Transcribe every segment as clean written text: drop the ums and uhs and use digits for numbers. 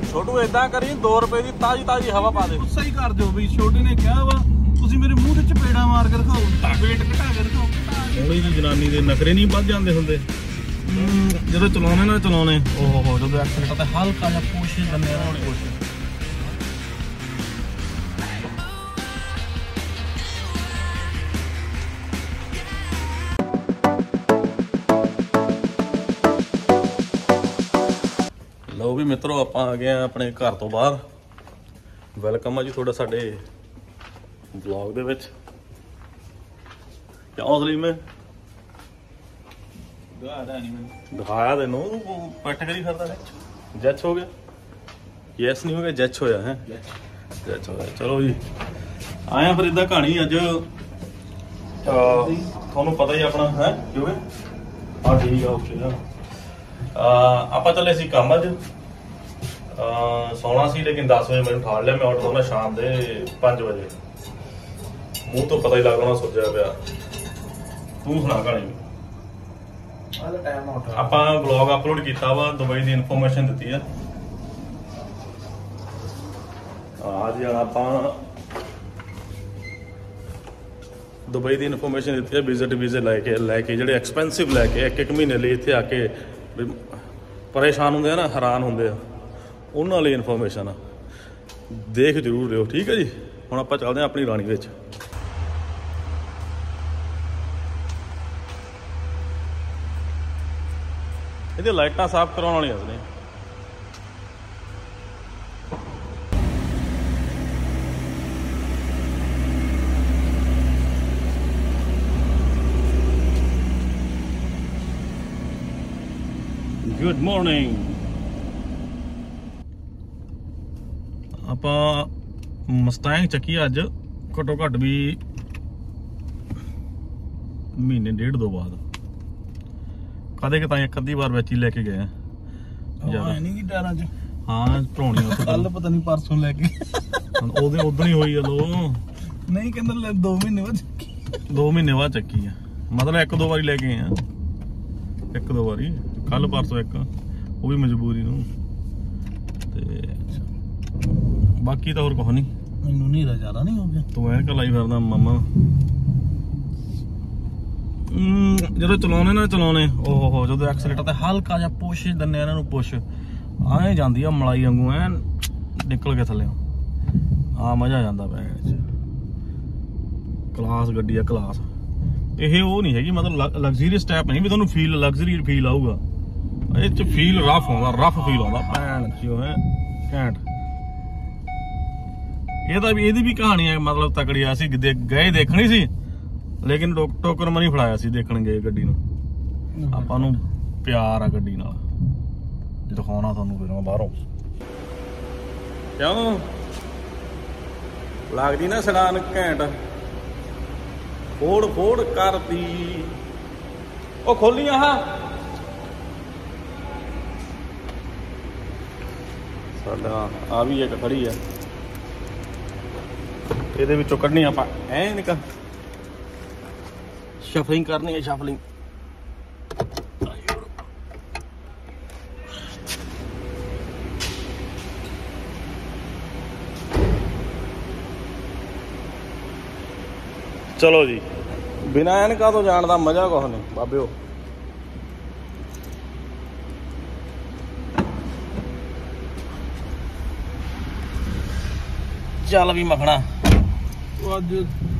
छोटू इदा करी 2 रुपए की ताजी ताजी हवा पा दे। सही कर दो बई, छोटे ने कहा वा ਤੁਸੀਂ ਮੇਰੇ ਮੂੰਹ ਤੇ ਚਪੇੜਾ ਮਾਰ ਕੇ ਦਿਖਾਓ, ਵੇਟ ਘਟਾ ਕੇ ਦਿਖਾਓ। ਥੋੜੀ ਜੀ ਜਨਾਨੀ ਦੇ ਨਖਰੇ ਨਹੀਂ ਵੱਧ ਜਾਂਦੇ ਹੁੰਦੇ ਜਦੋਂ ਚਲਾਉਣੇ ਨਾ ਚਲਾਉਣੇ। ਓਹੋ ਜਦੋਂ ਐਕਸੀਡੈਂਟ ਤੇ ਹਲਕਾ ਜਿਹਾ ਪੁਸ਼ ਦਿੰਦੇ ਆ ਹੌਲੀ ਪੁਸ਼। ਲਓ ਵੀ ਮਿੱਤਰੋ, ਆਪਾਂ ਆ ਗਏ ਆ ਆਪਣੇ ਘਰ ਤੋਂ ਬਾਹਰ। ਵੈਲਕਮ ਆ ਜੀ ਤੁਹਾਡਾ ਸਾਡੇ ਵਲੌਗ ਦੇ ਵਿੱਚ। ਕਿਉਂ ਸਲੀਮ ਮੈਂ ਦਿਖਾਇਆ ਤੈਨੂੰ, ਪੱਟ ਕਰੀ ਫਿਰਦਾ ਜੱਚ ਹੋ ਗਿਆ। ਯੈਸ ਨਹੀਂ ਹੋ ਗਿਆ, ਜੱਚ ਹੋਇਆ ਹੈ। ਜੱਚ ਹੋਇਆ। ਚਲੋ ਜੀ ਆਇਆ ਫਿਰ ਇਦਾਂ ਕਹਾਣੀ ਅੱਜ ਤੁਹਾਨੂੰ ਪਤਾ ਹੀ ਆਪਣਾ ਹੈ ਕਿਉਂਕਿ ਆ ਠੀਕ ਆ ਓਕੇ ਆ। ਆਪਾਂ ਚੱਲੇ ਸੀ ਕੰਮ ਅੱਜ, ਸੌਣਾ ਸੀ ਲੇਕਿਨ 10 ਵਜੇ ਮੈਨੂੰ ਉਠਾ ਲਿਆ। ਮੈਂ ਉੱਠਦਾ ਹੁੰਦਾ ਸ਼ਾਮ ਦੇ 5 ਵਜੇ। ਮੂੰਹ ਤੋਂ ਪਤਾ ਹੀ ਲੱਗ ਰਿਹਾ ਸੋਚਿਆ ਪਿਆ। ਤੂੰ ਸੁਣਾ ਕਹਾਣੀ। ਆਪਾਂ ਵਲੌਗ ਅਪਲੋਡ ਕੀਤਾ ਵਾ, ਦੁਬਈ ਦੀ ਇਨਫੋਰਮੇਸ਼ਨ ਦਿੱਤੀ ਆ। ਅੱਜ ਜਾਣਾ ਆਪਾਂ ਦੁਬਈ ਦੀ ਇਨਫੋਰਮੇਸ਼ਨ ਦਿੱਤੀ ਹੈ। ਵਿਜ਼ਿਟ ਵੀਜ਼ੇ ਲੈ ਕੇ ਜਿਹੜੇ ਐਕਸਪੈਂਸਿਵ ਲੈ ਕੇ ਇੱਕ ਮਹੀਨੇ ਲਈ ਇੱਥੇ ਆ ਕੇ ਪਰੇਸ਼ਾਨ ਹੁੰਦੇ ਆ ਨਾ, ਹੈਰਾਨ ਹੁੰਦੇ ਆ, ਉਹਨਾਂ ਲਈ ਇਨਫੋਰਮੇਸ਼ਨ ਆ। ਦੇਖ ਜ਼ਰੂਰ ਲਿਓ, ਠੀਕ ਹੈ ਜੀ। ਹੁਣ ਆਪਾਂ ਚੱਲਦੇ ਹਾਂ ਆਪਣੀ ਰਾਣੀ ਵਿੱਚ। ਇਹਦੀਆਂ ਲਾਈਟਾਂ ਸਾਫ਼ ਕਰਾਉਣ ਵਾਲੀਆਂ ਨੇ। Good morning. ਆਪਾਂ ਮਸਟੈਂਗ ਚੱਕੀ ਅੱਜ ਘੱਟੋ ਘੱਟ ਵੀ ਮਹੀਨੇ ਡੇਢ ਦੋ ਬਾਅਦ। ਕਦੇ ਕਿਤਾ ਇੱਕ ਅੱਧੀ ਵਾਰ ਵਿੱਚ ਹੀ ਲੈ ਕੇ ਗਏ ਆ। ਨਹੀਂ ਕਿ ਟਾਇਰਾਂ 'ਚ ਹਾਂ ਭਰੋਣੀਆਂ ਕੱਲ ਪਤਾ ਨਹੀਂ ਪਰਸੋਂ ਲੈ ਕੇ ਉਹਦੇ ਉਦੋਂ ਹੀ ਹੋਈ ਜਦੋਂ ਨਹੀਂ ਕਹਿੰਦਾ 2 ਮਹੀਨੇ ਬਾਅਦ ਚੱਕੀ। 2 ਮਹੀਨੇ ਬਾਅਦ ਚੱਕੀ ਆ, ਮਤਲਬ 1-2 ਵਾਰੀ ਲੈ ਕੇ ਗਏ ਆ। 1-2 ਵਾਰੀ, ਕੱਲ ਪਰਸੋਂ ਇੱਕ, ਉਹ ਵੀ ਮਜਬੂਰੀ ਨੂੰ। ਤੇ ਬਾਕੀ ਤਾਂ ਹੋਰ ਕੁਛ ਨਹੀਂ। ਮੈਨੂੰ ਨਹੀਂ ਜ਼ਿਆਦਾ ਨਹੀਂ ਹੋ ਗਿਆ। ਤੂੰ ਐਨਕਾਂ ਲਾਈ ਫਿਰਦਾ ਮਾਮਾ। ਜਦੋਂ ਚਲਾਉਣੇ ਨਾ ਚਲਾਉਣੇ, ਓਹੋ ਜਦੋਂ ਐਕਸੀਲੇਟਰ ਤੇ ਹਲਕਾ ਜਿਹਾ ਪੁਸ਼ ਦਿੰਦੇ ਇਹਨਾਂ ਨੂੰ, ਪੁਸ਼ ਆਏ ਜਾਂਦੀ ਆ ਮਲਾਈ ਵਾਂਗੂ ਐਨ ਨਿਕਲ ਕੇ ਥੱਲੇ। ਆ ਮਜ਼ਾ ਆ ਜਾਂਦਾ ਬੈਗ ਚ। ਕਲਾਸ ਗੱਡੀ ਆ, ਕਲਾਸ। ਇਹ ਉਹ ਨਹੀਂ ਹੈਗੀ ਮਤਲਬ ਲਗਜ਼ਰੀਅਸ ਟਾਈਪ ਨਹੀਂ ਵੀ ਤੁਹਾਨੂੰ ਫੀਲ ਲਗਜ਼ਰੀ ਫੀਲ ਆਊਗਾ। ਇਹ ਚ ਫੀਲ ਰਫ ਆਉਂਦਾ, ਰਫ ਫੀਲ ਆਉਂਦਾ ਭੈਣ ਚੋ ਹੈ ਘੈਂਟ। ਇਹਦੀ ਵੀ ਕਹਾਣੀ ਹੈ ਮਤਲਬ ਤਕੜੀ ਆ। ਅਸੀਂ ਗਏ ਦੇਖਣੀ ਸੀ ਲੇਕਿਨ ਟੋਕਰ ਮਨੀ ਫੜਾਇਆ ਸੀ ਦੇਖਣ ਗਏ ਗੱਡੀ ਨੂੰ। ਆਪਾਂ ਨੂੰ ਪਿਆਰ ਆ ਗੱਡੀ ਨਾਲ, ਦਿਖਾਉਣਾ ਤੁਹਾਨੂੰ ਫਿਰ ਬਾਹਰੋਂ। ਕਿਉਂ ਲੱਗਦੀ ਨਾ ਸੜਾਨ ਘੈਂਟ। ਫੋੜ ਕਰਦੀ ਉਹ ਖੋਲੀ ਆਹ ਸਾਡਾ ਆ ਵੀ ਇੱਕ ਖੜੀ ਆ। ਇਹਦੇ ਵਿੱਚੋਂ ਕੱਢਣੀ ਆਪਾਂ ਐ ਨਿਕਲ ਸ਼ਫਲਿੰਗ ਕਰਨੀ ਹੈ, ਸ਼ਫਲਿੰਗ। ਚਲੋ ਜੀ, ਬਿਨਾਂ ਐਨਕਾਂ ਤੋਂ ਜਾਣ ਦਾ ਮਜ਼ਾ ਕੁਛ ਨਹੀਂ ਬਾਬਿਓ। ਚੱਲ ਵੀ ਮਖਣਾ ਅੱਜ।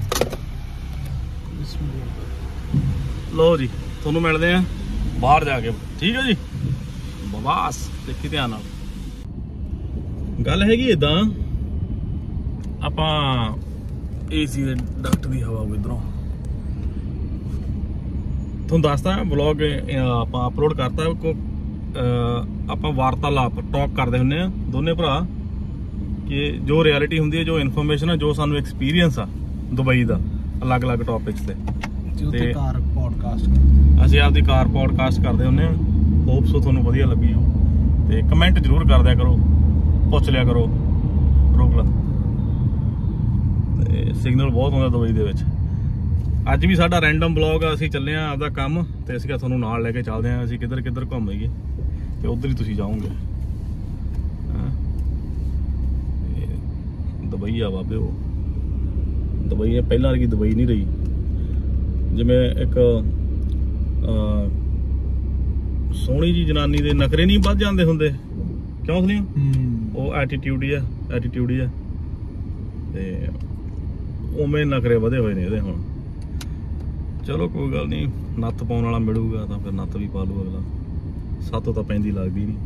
ਲੋ ਜੀ, ਤੁਹਾਨੂੰ ਮਿਲਦੇ ਆ ਬਾਹਰ ਜਾ ਕੇ, ਠੀਕ ਹੈ ਜੀ। ਬਸ ਦੇਖੀ ਧਿਆਨ ਨਾਲ। ਗੱਲ ਹੈਗੀ ਏਦਾਂ, ਆਪਾਂ ਏਸੀ ਦੇ ਡਕਟ ਦੀ ਹਵਾ ਇਧਰੋਂ ਤੁਹਾਨੂੰ ਦੱਸਦਾ। ਵਲੌਗ ਆਪਾਂ ਅਪਲੋਡ ਕਰਤਾ। ਆਪਾਂ ਵਾਰਤਾਲਾਪ ਟਾਕ ਕਰਦੇ ਹੁੰਦੇ ਆ ਦੋਨੇ ਭਰਾ, ਕਿ ਜੋ ਰਿਐਲਿਟੀ ਹੁੰਦੀ ਹੈ, ਜੋ ਇਨਫੋਰਮੇਸ਼ਨ ਹੈ, ਜੋ ਸਾਨੂੰ ਐਕਸਪੀਰੀਅੰਸ ਆ ਦੁਬਈ ਦਾ ਅਲੱਗ-ਅਲੱਗ ਟੌਪਿਕਸ ਤੇ ਕਾਰ ਪੋਡਕਾਸਟ ਅਸੀਂ ਆਪਦੀ ਕਾਰ ਪੋਡਕਾਸਟ ਕਰਦੇ ਹੁੰਦੇ ਹਾਂ। ਹੋਪ ਸੋ ਤੁਹਾਨੂੰ ਵਧੀਆ ਲੱਗੀ ਹੋ। ਤੇ ਕਮੈਂਟ ਜ਼ਰੂਰ ਕਰ ਦਿਆ ਕਰੋ, ਪੁੱਛ ਲਿਆ ਕਰੋ, ਰੋਕ ਲਾ। ਤੇ ਸਿਗਨਲ ਬਹੁਤ ਆਉਂਦਾ ਦੁਬਈ ਦੇ ਵਿੱਚ। ਅੱਜ ਵੀ ਸਾਡਾ ਰੈਂਡਮ ਬਲੌਗ ਆ। ਅਸੀਂ ਚੱਲੇ ਹਾਂ ਆਪਦਾ ਕੰਮ, ਤੇ ਅਸੀਂ ਕਿਹਾ ਤੁਹਾਨੂੰ ਨਾਲ ਲੈ ਕੇ ਚੱਲਦੇ ਹਾਂ। ਅਸੀਂ ਕਿੱਧਰ ਘੁੰਮ ਆਈਏ, ਤੇ ਉੱਧਰ ਹੀ ਤੁਸੀਂ ਜਾਓਗੇ। ਦੁਬਈ ਆ ਬਾਬੇ ਉਹ ਦੁਬਈ ਪਹਿਲਾਂ ਵਰਗੀ ਦੁਬਈ ਨਹੀਂ ਰਹੀ ਜਿਵੇਂ ਇੱਕ ਸੋਹਣੀ ਜੀ ਜਨਾਨੀ ਦੇ ਨਖਰੇ ਨਹੀਂ ਵੱਧ ਜਾਂਦੇ ਹੁੰਦੇ ਕਿਉਂ ਸਲੀਮ ਉਹ ਐਟੀਟਿਊਡ ਹੀ ਆ ਤੇ ਉਵੇਂ ਨਖਰੇ ਵਧੇ ਹੋਏ ਨੇ ਇਹਦੇ ਹੁਣ ਚਲੋ ਕੋਈ ਗੱਲ ਨਹੀਂ ਨੱਥ ਪਾਉਣ ਵਾਲਾ ਮਿਲੂਗਾ ਤਾਂ ਫਿਰ ਨੱਥ ਵੀ ਪਾ ਲੂ ਅਗਲਾ ਸਾਤੋਂ ਤਾਂ ਪੈਂਦੀ ਲੱਗਦੀ ਨਹੀਂ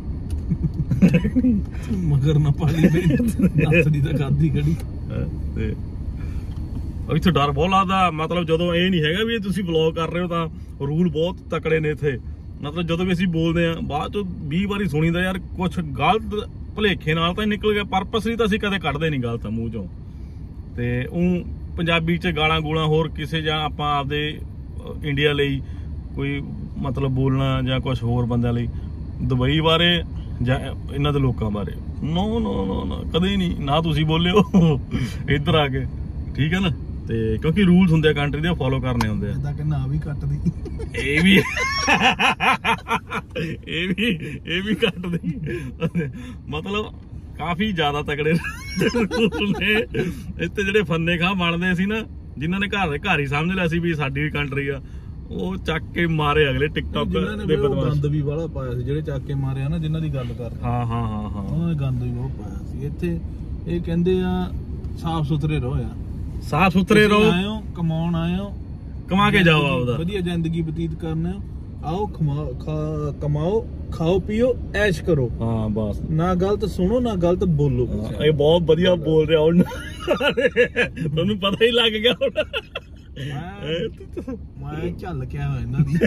ਮਗਰ ਨਾ ਪਾਲੀ ਨੱਥ ਦੀ ਤਾਂ ਖਾਦੀ ਖੜੀ ਤੇ ਇੱਥੇ ਡਰ ਬਹੁਤ ਲੱਗਦਾ ਮਤਲਬ ਜਦੋਂ ਇਹ ਨਹੀਂ ਹੈਗਾ ਵੀ ਤੁਸੀਂ ਵਲੌਗ ਕਰ ਰਹੇ ਹੋ ਤਾਂ ਰੂਲ ਬਹੁਤ ਤਕੜੇ ਨੇ ਇੱਥੇ ਮਤਲਬ ਜਦੋਂ ਵੀ ਅਸੀਂ ਬੋਲਦੇ ਆ ਬਾਅਦ ਚ 20 ਵਾਰੀ ਸੁਣੀਦਾ ਯਾਰ ਕੁਛ ਗਲਤ ਭੁਲੇਖੇ ਨਾਲ ਤਾਂ ਨਿਕਲ ਗਿਆ ਪਰਪਸਲੀ ਤਾਂ ਅਸੀਂ ਕਦੇ ਕੱਢਦੇ ਨਹੀਂ ਗਲਤ ਮੂੰਹ ਚੋਂ ਤੇ ਉਹ ਪੰਜਾਬੀ ਚ ਗਾਲਾਂ ਗੂਲਾਂ ਹੋਰ ਕਿਸੇ ਜਾਂ ਆਪਾਂ ਆਪਦੇ ਇੰਡੀਆ ਲਈ ਕੋਈ ਮਤਲਬ ਬੋਲਣਾ ਜਾਂ ਕੁਝ ਹੋਰ ਬੰਦਿਆਂ ਲਈ ਦੁਬਈ ਬਾਰੇ ਜਾਂ ਇਹਨਾਂ ਦੇ ਲੋਕਾਂ ਬਾਰੇ ਨੋ ਨੋ ਨੋ ਨੋ ਕਦੇ ਨਹੀਂ ਨਾ ਤੁਸੀਂ ਬੋਲਿਓ ਇੱਧਰ ਆ ਕੇ ਠੀਕ ਹੈ ਨਾ ਤੇ ਕਿਉਂਕਿ ਰੂਲਸ ਹੁੰਦੇ ਆ ਕੰਟਰੀ ਦੇ ਫੋਲੋ ਕਰਨੇ ਹੁੰਦੇ ਆ ਇਦਾਂ ਕਿ ਨਾ ਵੀ ਕੱਟਦੀ ਇਹ ਵੀ ਕੱਟਦੀ ਮਤਲਬ ਕਾਫੀ ਜ਼ਿਆਦਾ ਤਕੜੇ ਨੇ ਇੱਥੇ ਜਿਹੜੇ ਫੰਨੇ ਖਾ ਬਣਦੇ ਸੀ ਨਾ ਜਿਨ੍ਹਾਂ ਨੇ ਘਰ ਹੀ ਸਮਝ ਲਿਆ ਸੀ ਵੀ ਸਾਡੀ ਵੀ ਕੰਟਰੀ ਆ ਉਹ ਚੱਕ ਕੇ ਮਾਰੇ ਅਗਲੇ ਟਿਕਟੌਕ ਦੇ ਗੰਦ ਵੀ ਵਾਲਾ ਪਾਇਆ ਸੀ ਜਿਹੜੇ ਚੱਕ ਕੇ ਮਾਰਿਆ ਨਾ ਜਿਨ੍ਹਾਂ ਦੀ ਗੱਲ ਕਰਦੇ ਹਾਂ ਉਹਨਾਂ ਨੇ ਗੰਦ ਵੀ ਬਹੁਤ ਪਾਇਆ ਸੀ ਇੱਥੇ ਇਹ ਕਹਿੰਦੇ ਆ ਸਾਫ ਸੁਥਰੇ ਰਹੋ ਯਾਰ ਸਾਫ ਸੁਥਰੇ ਰਹੋ ਆਇਓ ਕਮਾਉਣ ਆਇਓ ਕਮਾ ਕੇ ਜਾਓ ਆਪਦਾ ਵਧੀਆ ਜ਼ਿੰਦਗੀ ਬਤੀਤ ਕਰਨਾ ਆਓ ਕਮਾਓ ਖਾਓ ਪੀਓ ਐਸ਼ ਕਰੋ ਹਾਂ ਬਸ ਨਾ ਗਲਤ ਸੁਣੋ ਨਾ ਗਲਤ ਬੋਲੋ ਇਹ ਬਹੁਤ ਵਧੀਆ ਬੋਲ ਰਿਹਾ ਹੁਣ ਤੁਹਾਨੂੰ ਪਤਾ ਹੀ ਲੱਗ ਗਿਆ ਹੁਣ ਮੈਂ ਝੱਲ ਕੇ ਆਇਆ ਇਹਨਾਂ ਦੀ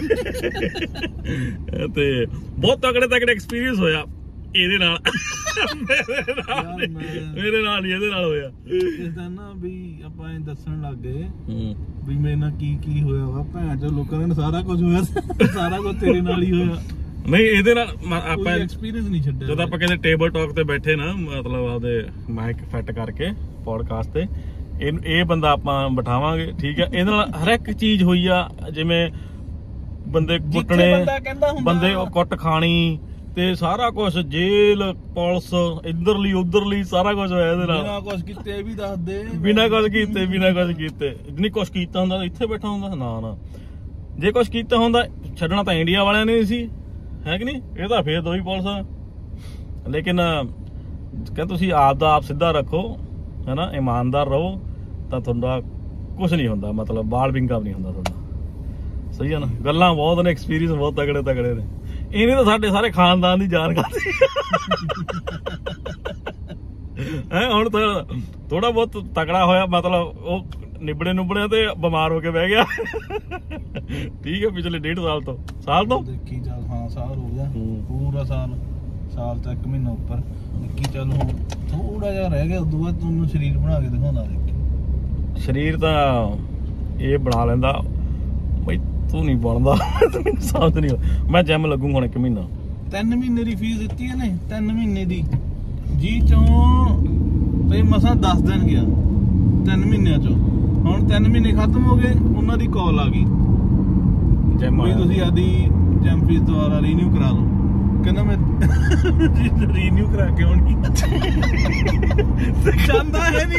ਤੇ ਬਹੁਤ ਤਕੜੇ ਐਕਸਪੀਰੀਅੰਸ ਹੋਇਆ ਇਹਦੇ ਨਾਲ ਮੇਰੇ ਨਾਲ ਨਹੀਂ ਇਹਦੇ ਨਾਲ ਹੋਇਆ ਇਸ ਦਾ ਨਾ ਵੀ ਆਪਾਂ ਇਹ ਦੱਸਣ ਲੱਗ ਗਏ ਵੀ ਮੇਰੇ ਨਾਲ ਕੀ ਹੋਇਆ ਵਾ ਭੈਣ ਚੋ ਲੋਕਾਂ ਨੇ ਸਾਰਾ ਕੁਝ ਹੋਇਆ ਸਾਰਾ ਕੁਝ ਤੇਰੇ ਨਾਲ ਹੀ ਹੋਇਆ ਨਹੀਂ ਇਹਦੇ ਨਾਲ ਆਪਾਂ ਐਕਸਪੀਰੀਅੰਸ ਨਹੀਂ ਛੱਡਿਆ ਜਦੋਂ ਆਪਾਂ ਕਹਿੰਦੇ ਟੇਬਲ ਟਾਕ ਤੇ ਬੈਠੇ ਨਾ ਮਤਲਬ ਆਪਦੇ ਮਾਈਕ ਫਿੱਟ ਕਰਕੇ ਪੋਡਕਾਸਟ ਤੇ ਇਹ ਬੰਦਾ ਆਪਾਂ ਬਿਠਾਵਾਂਗੇ ਠੀਕ ਹੈ ਇਹਦੇ ਨਾਲ ਹਰ ਇੱਕ ਚੀਜ਼ ਹੋਈ ਆ ਜਿਵੇਂ ਬੰਦੇ ਕੁੱਟਣੇ ਬੰਦੇ ਕੁੱਟ ਖਾਣੀ ਤੇ ਸਾਰਾ ਕੁਝ ਜੇਲ ਪੁਲਿਸ ਇੱਧਰਲੀ ਉਧਰਲੀ ਸਾਰਾ ਕੁਝ ਹੋਇਆ ਇਹਦੇ ਨਾਲ ਬਿਨਾਂ ਕੁਝ ਕੀਤੇ ਵੀ ਦੱਸ ਦੇ ਬਿਨਾਂ ਕੁਝ ਕੀਤੇ ਨਹੀਂ ਕੁਝ ਕੀਤਾ ਹੁੰਦਾ ਇੱਥੇ ਬੈਠਾ ਹੁੰਦਾ ਨਾ ਜੇ ਕੁਝ ਕੀਤਾ ਹੁੰਦਾ ਛੱਡਣਾ ਤਾਂ ਇੰਡੀਆ ਵਾਲਿਆਂ ਨੇ ਸੀ ਹੈ ਕਿ ਨਹੀਂ ਇਹ ਤਾਂ ਫੇਰ ਦੋਈ ਪੁਲਿਸ ਲੇਕਿਨ ਕਹਿੰਦੇ ਤੁਸੀਂ ਆਪ ਦਾ ਆਪ ਸਿੱਧਾ ਰੱਖੋ ਹੈਨਾ ਇਮਾਨਦਾਰ ਰਹੋ ਤਾਂ ਤੁਹਾਡਾ ਕੁਝ ਨਹੀਂ ਹੁੰਦਾ ਮਤਲਬ ਬਾਲ ਵਿੰਗਾ ਨਹੀਂ ਹੁੰਦਾ ਤੁਹਾਡਾ ਸਹੀ ਹੈ ਨਾ ਗੱਲਾਂ ਬਹੁਤ ਨੇ ਐਕਸਪੀਰੀਅੰਸ ਬਹੁਤ ਤਗੜੇ ਨੇ ਇਹਨੇ ਤਾਂ ਸਾਡੇ ਸਾਰੇ ਖਾਨਦਾਨ ਦੀ ਜਾਨ ਕਰਦੀ ਹੈ ਹੁਣ ਤਾਂ ਥੋੜਾ ਬਹੁਤ ਤਕੜਾ ਹੋਇਆ ਮਤਲਬ ਉਹ ਨਿਬੜੇ ਤੇ ਬਿਮਾਰ ਹੋ ਕੇ ਬਹਿ ਗਿਆ ਠੀਕ ਹੈ ਪਿਛਲੇ 1.5 ਸਾਲ ਤੋਂ ਦੇਖੀ ਚੱਲ ਹਾਂ ਸਾਲ ਹੋ ਗਿਆ ਪੂਰਾ ਸਾਲ ਤੱਕ ਮਹੀਨਾ ਉੱਪਰ ਦੇਖੀ ਚੱਲ ਹੁਣ ਥੋੜਾ ਜਿਹਾ ਰਹਿ ਗਿਆ ਉਦੋਂ ਬਾਅਦ ਤੁਹਾਨੂੰ ਸਰੀਰ ਬਣਾ ਕੇ ਦਿਖਾਉਂਦਾ ਦੇਖੀ ਸਰੀਰ ਤਾਂ ਇਹ ਬਣਾ ਲੈਂਦਾ ਬਈ ਤੂੰ ਨਹੀਂ ਬਣਦਾ ਸਮਝ ਨਹੀਂ ਮੈਂ ਜਿਮ ਲੱਗੂ ਹੁਣ 1 ਮਹੀਨਾ 3 ਮਹੀਨੇ ਦੀ ਫੀਸ ਦਿੱਤੀ ਇਹਨੇ 3 ਮਹੀਨੇ ਦੀ ਜੀ ਚੋਂ ਤੇ ਮਸਾਂ 10 ਦਿਨ ਗਿਆ 3 ਮਹੀਨਿਆਂ ਚੋਂ ਹੁਣ 3 ਮਹੀਨੇ ਖਤਮ ਹੋ ਗਏ ਉਹਨਾਂ ਦੀ ਕਾਲ ਆ ਗਈ ਜਿਮ ਵੀ ਤੁਸੀਂ ਆਦੀ ਜਿਮ ਫੀਸ ਦੁਬਾਰਾ ਰੀਨਿਊ ਕਰਾ ਲਓ ਕਹਿੰਦਾ ਮੈਂ ਰੀਨਿਊ ਕਰਾ ਕੇ ਆਉਣੀ ਜਾਂਦਾ ਹੈ ਨਹੀਂ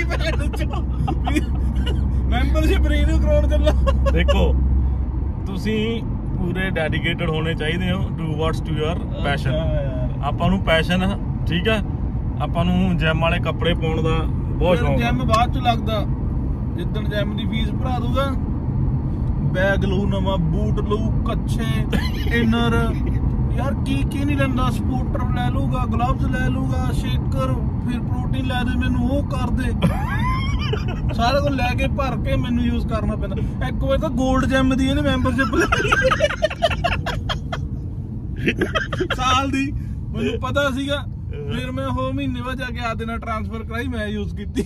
ਮੈਂਬਰਸ਼ਿਪ ਰੀਨਿਊ ਕਰਾਉਣ ਚੱਲਾ ਦੇਖੋ ਤੁਸੀਂ ਪੂਰੇ ਡੈਡੀਕੇਟਡ ਹੋਣੇ ਚਾਹੀਦੇ ਹੋ ਟੂਵਰਡਸ ਟੂ ਯੂਰ ਪੈਸ਼ਨ ਆਪਾਂ ਨੂੰ ਪੈਸ਼ਨ ਠੀਕ ਹੈ ਆਪਾਂ ਨੂੰ ਜਿਮ ਵਾਲੇ ਕੱਪੜੇ ਪਾਉਣ ਦਾ ਬਹੁਤ ਸ਼ੌਕ ਜਿਮ ਬਾਅਦ ਚ ਲੱਗਦਾ ਜਿੱਦਣ ਜਿਮ ਦੀ ਫੀਸ ਭਰਾ ਦੂਗਾ ਬੈਗ ਲਊ ਨਵਾਂ ਬੂਟ ਲਊ ਕੱਛੇ ਇਨਰ ਯਾਰ ਕੀ ਨਹੀਂ ਲੈਂਦਾ ਸਪੋਰਟਰ ਲੈ ਲੂਗਾ ਗਲਵਜ਼ ਲੈ ਲੂਗਾ ਸ਼ੇਕਰ ਫਿਰ ਪ੍ਰੋਟੀਨ ਲੈ ਦੇ ਮੈਨੂੰ ਉਹ ਕਰ ਦੇ ਸਾਰਾ ਕੁਝ ਲੈ ਕੇ ਭਰ ਕੇ ਮੈਨੂੰ ਯੂਜ਼ ਕਰਨਾ ਪੈਂਦਾ ਇੱਕ ਵਾਰ ਤਾਂ 골ਡ ਜਿਮ ਦੀ ਇਹਨੇ ਮੈਂਬਰਸ਼ਿਪ ਸਾਲ ਦੀ ਮੈਨੂੰ ਪਤਾ ਸੀਗਾ ਫਿਰ ਮੈਂ ਉਹ ਮਹੀਨੇ ਬਾਅਦ ਜਾ ਕੇ ਆਦੇ ਨਾਲ ਟ੍ਰਾਂਸਫਰ ਕਰਾਈ ਮੈਂ ਯੂਜ਼ ਕੀਤੀ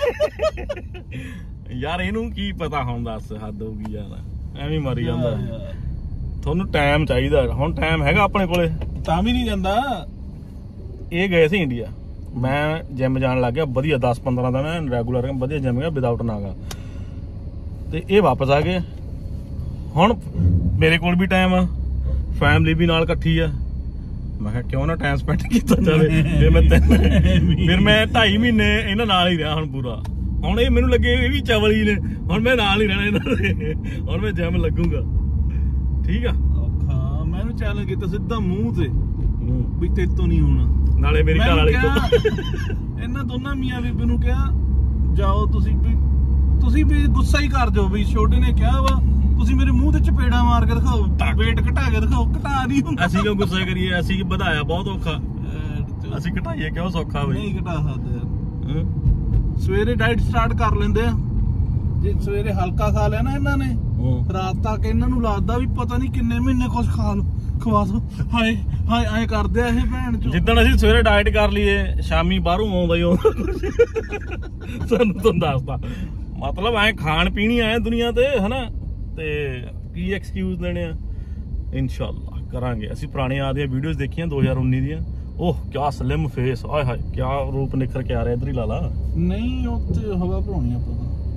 ਯਾਰ ਇਹਨੂੰ ਕੀ ਪਤਾ ਹੁਣ ਦੱਸ ਹੱਦ ਹੋ ਗਈ ਯਾਰ ਐਵੇਂ ਮਰੀ ਜਾਂਦਾ ਤੁਹਾਨੂੰ ਟਾਈਮ ਚਾਹੀਦਾ ਹੁਣ ਟਾਈਮ ਹੈਗਾ ਆਪਣੇ ਕੋਲੇ ਤਾਂ ਵੀ ਨਹੀਂ ਜਾਂਦਾ ਇਹ ਗਏ ਸੀ ਇੰਡੀਆ ਮੈਂ ਜਿਮ ਜਾਣ ਲੱਗ ਗਿਆ ਵਧੀਆ 10-15 ਦਿਨ ਰੈਗੂਲਰ ਵਧੀਆ ਜਿਮ ਗਿਆ ਵਿਦਆਊਟ ਨਾਗਾ ਤੇ ਇਹ ਵਾਪਸ ਆ ਗਏ ਹੁਣ ਮੇਰੇ ਕੋਲ ਵੀ ਟਾਈਮ ਆ ਫੈਮਿਲੀ ਵੀ ਨਾਲ ਇਕੱਠੀ ਆ ਮੈਂ ਕਿਹਾ ਕਿਉਂ ਨਾ ਟਾਈਮ ਸਪੈਂਡ ਕੀਤਾ ਜਾਵੇ। ਫਿਰ ਮੈਂ 2.5 ਮਹੀਨੇ ਇਹਨਾਂ ਨਾਲ ਹੀ ਰਿਹਾ ਹੁਣ ਪੂਰਾ। ਹੁਣ ਇਹ ਮੈਨੂੰ ਲੱਗੇ ਇਹ ਵੀ ਚਵਲ ਹੀ ਨੇ, ਹੁਣ ਮੈਂ ਨਾਲ ਹੀ ਰਹਿਣਾ ਇਹਨਾਂ ਦੇ। ਹੁਣ ਮੈਂ ਜਿਮ ਲੱਗੂਗਾ। ਠੀਕ ਆ। ਔਖਾ ਮੈਨੂੰ ਚੈਲੰਜ ਕੀਤਾ ਸਿੱਧਾ ਮੂੰਹ ਤੇ ਵੀ ਤੇਰੇ ਤੋਂ ਨਹੀਂ ਹੋਣਾ। ਨਾਲੇ ਮੇਰੀ ਘਰ ਵਾਲੀ ਤੋਂ। ਇਹਨਾਂ ਦੋਨਾਂ ਮੀਆਂ ਬੀਬੀ ਨੂੰ ਕਿਹਾ ਜਾਓ ਤੁਸੀਂ ਵੀ ਗੁੱਸਾ ਹੀ ਕਰ ਜਾਓ ਵੀ ਛੋਟੇ ਨੇ ਕਿਹਾ ਵਾ ਤੁਸੀਂ ਮੇਰੇ ਮੂੰਹ ਤੇ ਚਪੇੜਾ ਮਾਰ ਕੇ ਦਿਖਾਓ, ਵੇਟ ਘਟਾ ਕੇ ਦਿਖਾਓ। ਘਟਾ ਨਹੀਂ ਹੁੰਦਾ। ਅਸੀਂ ਕਿਉਂ ਗੁੱਸਾ ਕਰੀਏ? ਅਸੀਂ ਵਧਾਇਆ ਬਹੁਤ ਔਖਾ, ਅਸੀਂ ਘਟਾਈਏ ਕਿਉਂ ਸੌਖਾ ਬਈ? ਨਹੀਂ ਘਟਾ ਸਕਦੇ ਯਾਰ। ਸਵੇਰੇ ਡਾਈਟ ਸਟਾਰਟ ਕਰ ਲੈਂਦੇ ਆ, ਜੇ ਸਵੇਰੇ ਹਲਕਾ ਖਾ ਲਿਆ ਨਾ ਇਹਨਾਂ ਨੇ ਰਾਤ ਤੱਕ ਇਹਨਾਂ ਨੂੰ ਲੱਗਦਾ ਵੀ ਪਤਾ ਨਹੀਂ ਕਿੰਨੇ ਮਹੀਨੇ ਕੁਝ ਖਵਾ ਦੋ। ਹਾਏ ਹਾਏ ਐ ਕਰਦੇ ਆ ਇਹ ਭੈਣ ਚੋ। ਜਿੱਦਣ ਅਸੀਂ ਸਵੇਰੇ ਡਾਈਟ ਕਰ ਲਈਏ ਸ਼ਾਮੀ ਬਾਹਰੋਂ ਆਉਂਦਾ ਹੀ ਸਾਨੂੰ ਤੁਹਾਨੂੰ ਦੱਸਦਾ। ਮਤਲਬ ਐ ਖਾਣ ਪੀਣੀ ਆਏ ਦੁਨੀਆ ਤੇ ਹਨਾ, ਤੇ ਕੀ ਐਕਸਕਿਊਜ਼ ਦੇਣੇ ਆ। ਇਨਸ਼ਾਅੱਲਾ ਕਰਾਂਗੇ। ਅਸੀਂ ਪੁਰਾਣੇ ਯਾਦ ਦੀਆਂ ਵੀਡੀਓਜ਼ ਦੇਖੀਆਂ 2019 ਦੀਆਂ। ਓਹ ਕਿਆ ਸਲਿਮ ਫੇਸ, ਆਏ ਹਾਏ ਕਿਆ ਰੂਪ ਨਿਖਰ ਕੇ ਆ ਰਿਹਾ। ਇਧਰ ਹੀ ਲਾ ਲਾ। ਨਹੀਂ ਉੱਥੇ ਹਵਾ ਭਰਾਉਣੀ ਆਪਾਂ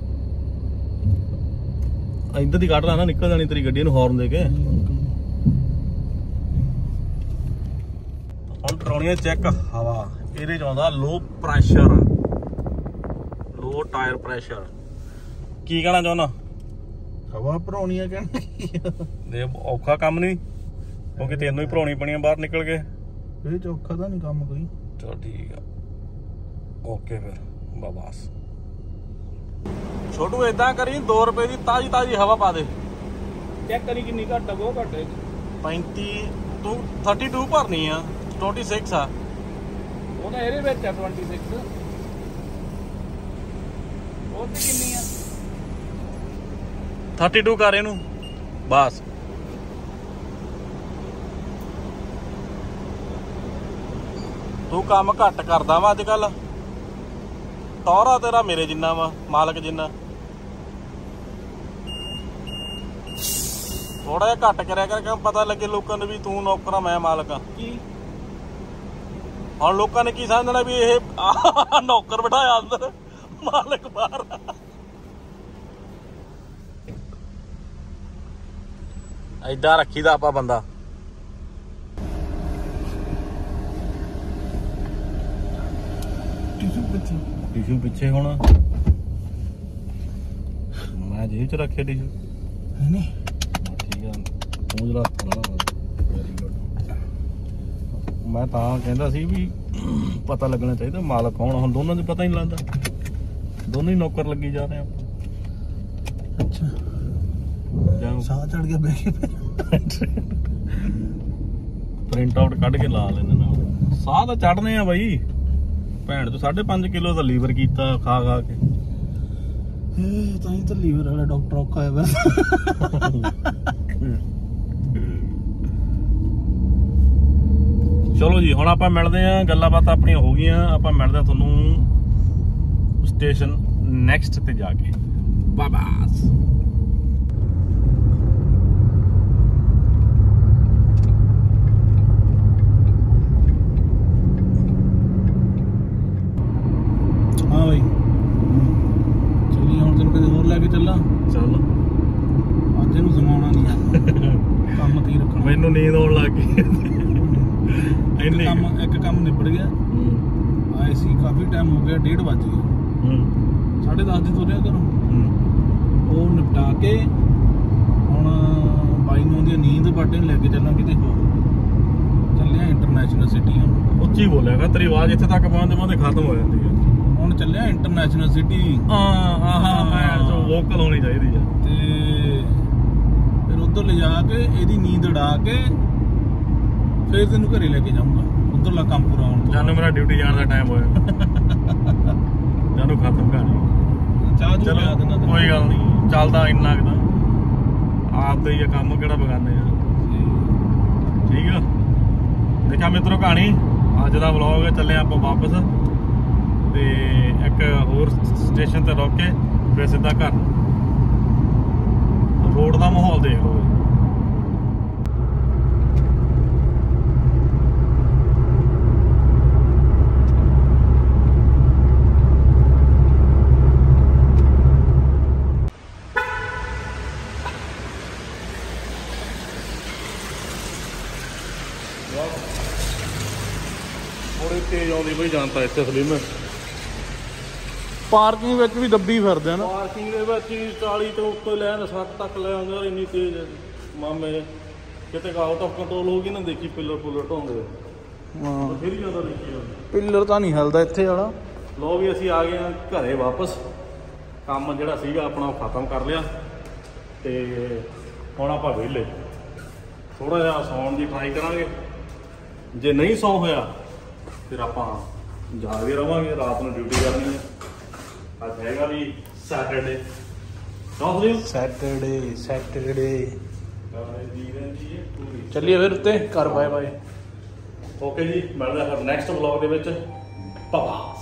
ਤਾਂ ਇੱਧਰ ਦੀ ਕੱਢ ਲਾ ਨਾ, ਨਿਕਲ ਜਾਣੀ ਤੇਰੀ ਗੱਡੀ ਨੂੰ ਹਾਰਨ ਦੇ ਕੇ। ਹੁਣ ਕਰਾਉਣੀ ਚੈੱਕ ਹਵਾ। ਇਹਦੇ ਚ ਆਉਂਦਾ low pressure, low tyre pressure. ਕੀ ਕਹਿਣਾ ਚਾਹੁੰਦਾ? ਹਵਾ ਭਰਾਉਣੀ ਆ ਕਹਿਣਾ ਦੇ ਔਖਾ ਕੰਮ ਨਹੀਂ, ਕਿਉਂਕਿ ਤੈਨੂੰ ਹੀ ਭਰਾਉਣੀ ਪੈਣੀ ਆ ਬਾਹਰ ਨਿਕਲ ਕੇ। ਇਹ ਚ ਔਖਾ ਤਾਂ ਨਹੀਂ ਕੰਮ ਕੋਈ। ਚਲ ਠੀਕ ਆ, ਓਕੇ ਫਿਰ ਬਸ। ਛੋਟੂ ਏਦਾਂ ਕਰੀ 2 ਰੁਪਏ ਦੀ ਤਾਜ਼ੀ ਹਵਾ ਪਾ ਦੇ। ਚੈੱਕ ਕਰੀ ਕਿੰਨੀ ਘੱਟ ਆ, ਬਹੁਤ ਘੱਟ ਹੈ। 35 ਤੂੰ 32 ਭਰਨੀ ਆ, 26 ਆ। ਉਹ ਤਾਂ ਇਹਦੇ ਵਿੱਚ ਆ 26। ਉਹ ਤੇ ਕਿੰਨੀ ਆ? 32 ਕਰ ਇਹਨੂੰ ਬਸ। ਤੂੰ ਕੰਮ ਘੱਟ ਕਰਦਾ ਵਾ ਅੱਜ ਕੱਲ। ਟੌਰਾ ਤੇਰਾ ਮੇਰੇ ਜਿੰਨਾ ਵਾ, ਮਾਲਕ ਜਿੰਨਾ। ਥੋੜਾ ਜਿਹਾ ਘੱਟ ਕਰਿਆ ਕਰ, ਪਤਾ ਲੱਗੇ ਲੋਕਾਂ ਨੂੰ ਵੀ ਤੂੰ ਨੌਕਰ ਆ ਮੈਂ ਮਾਲਕ ਆ। ਕੀ ਹੁਣ ਲੋਕਾਂ ਨੇ ਕੀ ਸਮਝਣਾ ਵੀ ਇਹ ਨੌਕਰ ਬਿਠਾਇਆ ਅੰਦਰ, ਮਾਲਕ ਬਾਹਰ। ਏਦਾਂ ਰੱਖੀਦਾ ਆਪਾਂ ਬੰਦਾ। ਟਿਸ਼ੂ ਪਿੱਛੇ ਹੁਣ ਮੈਂ ਜੇਬ ਚ ਰੱਖਿਆ ਟਿਸ਼ੂ। ਨਹੀਂ ਠੀਕ ਆ, ਤੂੰ ਜਰਾ ਵੈਰੀ ਗੁੱਡ। ਮੈਂ ਤਾਂ ਕਹਿੰਦਾ ਸੀ ਵੀ ਪਤਾ ਲੱਗਣਾ ਚਾਹੀਦਾ ਮਾਲਕ ਕੌਣ। ਹੁਣ ਦੋਨਾਂ ਨੂੰ ਪਤਾ ਹੀ ਨਹੀਂ ਲੱਗਦਾ, ਦੋਨੋਂ ਹੀ ਨੌਕਰ ਲੱਗੀ ਜਾ ਰਹੇ ਆ। ਅੱਛਾ ਸਾਹ ਚੜ ਗਿਆ ਬਹਿ ਕੇ। ਪ੍ਰਿੰਟ ਆਊਟ ਕੱਢ ਕੇ ਲਾ ਲੈਣੇ ਨਾਲ। ਸਾਹ ਤਾਂ ਚੜਨੇ ਆ ਬਾਈ। ਭੈਣ ਤੋਂ 5.5 ਕਿਲੋ ਦਾ ਲੀਵਰ ਕੀਤਾ ਖਾ ਕੇ। ਤਾਂ ਹੀ ਤਾਂ ਲੀਵਰ ਵਾਲਾ ਡਾਕਟਰ ਔਖਾ ਹੈ ਬਸ। ਚਲੋ ਜੀ ਹੁਣ ਆਪਾਂ ਮਿਲਦੇ ਆਂ, ਗੱਲਾਂ ਬਾਤਾਂ ਆਪਣੀਆਂ ਹੋ ਗਈਆਂ। ਆਪਾਂ ਮਿਲਦੇ ਆਂ ਤੁਹਾਨੂੰ ਸਟੇਸ਼ਨ ਨੈਕਸਟ ਤੇ ਜਾ ਕੇ। ਬਾਬਾਸ। ਹਾਂ ਬਾਈ ਚੱਲੀ ਹੁਣ ਤੈਨੂੰ ਕਦੇ ਹੋਰ ਲੈ ਕੇ ਚੱਲਾਂ। ਚੱਲ ਅੱਜ ਇਹਨੂੰ ਜਮਾਉਣਾ ਨਹੀਂ, ਕੰਮ ਤੇ ਹੀ ਰੱਖਣਾ। ਮੈਨੂੰ ਨੀਂਦ ਆਉਣ ਲੱਗ ਗਈ। ਇੱਕ ਕੰਮ ਨਿਬੜ ਗਿਆ। ਆਏ ਸੀ ਕਾਫੀ ਟਾਈਮ ਹੋ ਗਿਆ, 1:30 ਵੱਜ ਗਿਆ। 10:30 ਦੀ ਤੁਰਿਆ ਘਰੋਂ। ਉਹ ਨਿਪਟਾ ਕੇ ਹੁਣ ਬਾਈ ਨੂੰ ਆਉਂਦੀ ਨੀਂਦ, ਬਾਟੇ ਨੂੰ ਲੈ ਕੇ ਚੱਲਾਂ ਕਿਤੇ ਹੋਰ। ਚੱਲਿਆ ਇੰਟਰਨੈਸ਼ਨਲ ਸਿਟੀ। ਹੁਣ ਉੱਚੀ ਬੋਲਿਆ ਕਰ, ਤੇਰੀ ਆਵਾਜ਼ ਇੱਥੇ ਤੱਕ ਪਹੁੰਚਦੇ ਖਤਮ ਹੋ ਜਾਂਦੀ ਹੈ। ਹੁਣ ਚੱਲਿਆ ਇੰਟਰਨੈਸ਼ਨਲ ਸਿਟੀ। ਵੋਕਲ ਹੋਣੀ ਚਾਹੀਦੀ ਆ। ਤੇ ਫਿਰ ਉਧਰ ਲਿਜਾ ਕੇ ਇਹਦੀ ਨੀਂਦ ਉਡਾ ਕੇ ਫਿਰ ਤੈਨੂੰ ਘਰੇ ਲੈ ਕੇ ਜਾਊਂਗਾ। ਉਧਰਲਾ ਕੰਮ ਪੂਰਾ ਹੋਣ ਤੋਂ ਜਾਨੂੰ ਮੇਰਾ ਡਿਊਟੀ ਜਾਣ ਦਾ ਟਾਈਮ ਹੋਇਆ। ਜਾਨੂੰ ਖਤਮ ਕਹਾਣੀ। ਚਾਹ ਚੂਹ ਪਿਆ ਦੇਣਾ ਤੈਨੂੰ। ਕੋਈ ਗੱਲ ਨਹੀਂ, ਚੱਲਦਾ ਇੰਨਾ ਕੁ ਤਾਂ ਆਪਦਾ ਹੀ ਆ ਕੰਮ, ਕਿਹੜਾ ਬਗਾਨੇ ਆ। ਠੀਕ ਆ। ਦੇਖਿਆ ਮਿੱਤਰੋ ਕਹਾਣੀ। ਅੱਜ ਦਾ ਵਲੌਗ ਚੱਲੇ ਆਪਾਂ ਵਾਪਸ, ਤੇ ਇੱਕ ਹੋਰ ਸਟੇਸ਼ਨ ਤੇ ਰੁਕ ਕੇ ਫਿਰ ਸਿੱਧਾ ਘਰ। ਰੋਡ ਦਾ ਮਾਹੌਲ ਦੇਖ ਲਓ। ਆਉਂਦੀ ਬਈ ਜਾਣਤਾ ਇੱਥੇ ਸਲੀਮ ਪਾਰਕਿੰਗ ਵਿੱਚ ਵੀ ਦੱਬੀ ਫਿਰਦੇ ਆ ਨਾ। ਪਾਰਕਿੰਗ ਦੇ ਵਿੱਚ ਹੀ 40 ਤੋਂ ਉੱਤੇ ਲੈ 60 ਤੱਕ ਲੈ ਆਉਂਦੇ ਯਾਰ, ਇੰਨੀ ਤੇਜ਼ ਮਾਮੇ ਕਿਤੇ ਆਊਟ ਆਫ ਕੰਟਰੋਲ ਹੋ ਗਈ ਨਾ, ਦੇਖੀ ਪਿੱਲਰ ਪੁੱਲਰ ਢੋਂਦੇ ਹਾਂ ਫਿਰ ਜ਼ਿਆਦਾ ਦੇਖੀ ਪਿੱਲਰ ਤਾਂ ਨਹੀਂ ਹਿਲਦਾ ਇੱਥੇ ਵਾਲਾ। ਲੋ ਵੀ ਅਸੀਂ ਆ ਗਏ ਹਾਂ ਘਰੇ ਵਾਪਸ, ਕੰਮ ਜਿਹੜਾ ਸੀਗਾ ਆਪਣਾ ਉਹ ਖਤਮ ਕਰ ਲਿਆ ਤੇ ਹੁਣ ਆਪਾਂ ਵਿਹਲੇ ਥੋੜਾ ਜਿਹਾ ਸੌਣ ਦੀ ਟਰਾਈ ਕਰਾਂਗੇ। ਜੇ ਨਹੀਂ ਸੌਂ ਹੋਇਆ ਫਿਰ ਆਪਾਂ ਜਾਗਦੇ ਰਵਾਂਗੇ, ਰਾਤ ਨੂੰ ਡਿਊਟੀ ਕਰਨੀ ਹੈ। ਅੱਜ ਹੈਗਾ ਵੀ ਸੈਟਰਡੇ, ਸੈਟਰਡੇ ਚੱਲੀਏ ਫਿਰ ਉੱਤੇ ਘਰ। Bye bye. ਓਕੇ ਜੀ, ਮਿਲਦੇ ਹਾਂ ਫਿਰ ਨੈਕਸਟ ਵਲੌਗ ਦੇ ਵਿੱਚ। ਬਾਏ।